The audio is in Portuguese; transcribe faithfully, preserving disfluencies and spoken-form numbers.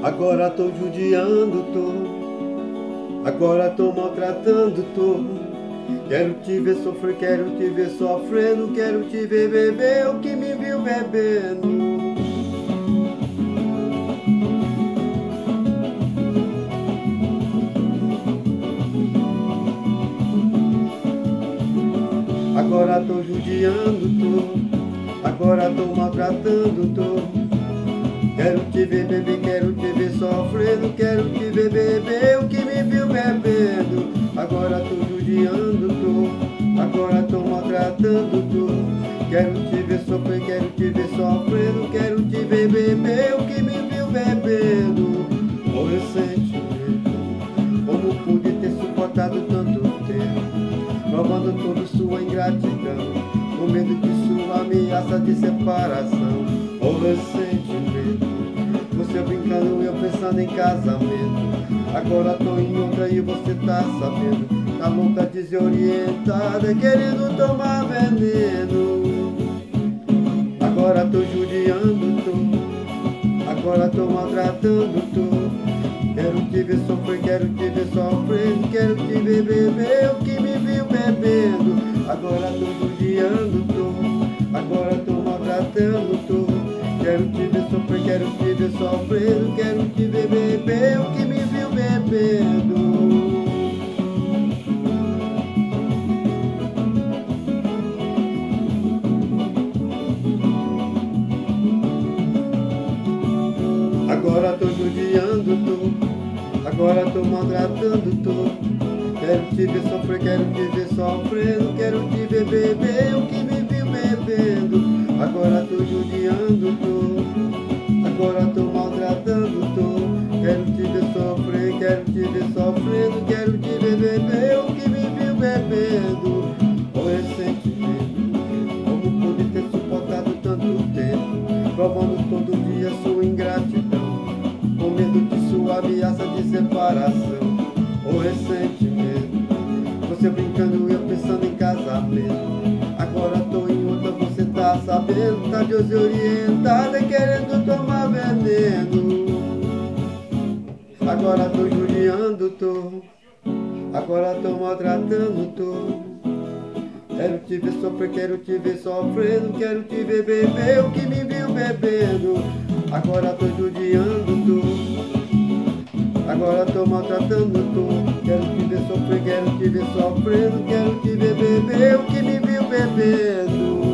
Agora tô judiando, tô. Agora tô maltratando, tô. Quero te ver sofrer, quero te ver sofrendo. Quero te ver beber o que me viu bebendo. Agora tô judiando, tô. Agora tô maltratando, tô. Quero te ver beber, quero te ver sofrendo. Quero te ver beber o que me viu bebendo. Agora tô judiando, tô. Agora tô maltratando, tô. Quero te ver sofrer, quero te ver sofrendo. Quero te ver beber o que me viu bebendo. Oh, eu senti medo. Como pude ter suportado tanto tempo, provando toda sua ingratidão, com medo de sua ameaça de separação. Oh, eu senti medo. Você brincando, eu pensando em casamento. Agora tô em outra e você tá sabendo. Tá louca, desorientada, querendo tomar veneno. Agora tô judiando, tô. Agora tô maltratando, tô. Quero te ver sofrer, quero te ver sofrendo. Quero te ver beber o que me viu bebendo. Agora tô judiando, tô. Agora tô maltratando, tô. Quero te ver sofrer, quero te ver sofrendo. Quero te ver beber o que me viu bebendo. Agora tô judiando, tô. Agora tô maltratando, tô. Quero te ver sofrer, quero te ver sofrendo. Quero te ver beber o que me viu bebendo. Agora tô judiando, tô. Agora tô maltratando, tô. Quero te ver sofrer, quero te ver sofrendo. Quero te ver beber o que me viu bebendo. Oh, ressentimento, como pude ter suportado tanto tempo, provando todo dia sua ingratidão, com medo de sua ameaça de separação. Oh, ressentimento, você brincando e eu pensando em casamento. Agora tô em outra, você tá sabendo. Tá desorientada, querendo tomar veneno. Agora tô judiando, tô. Agora tô maltratando, tô. Quero te ver sofrer, quero te ver sofrendo. Quero te ver beber o que me viu bebendo. Agora tô judiando, tô. Agora tô maltratando, tô. Quero te ver sofrer, quero te ver sofrendo. Quero te ver beber o que me viu bebendo.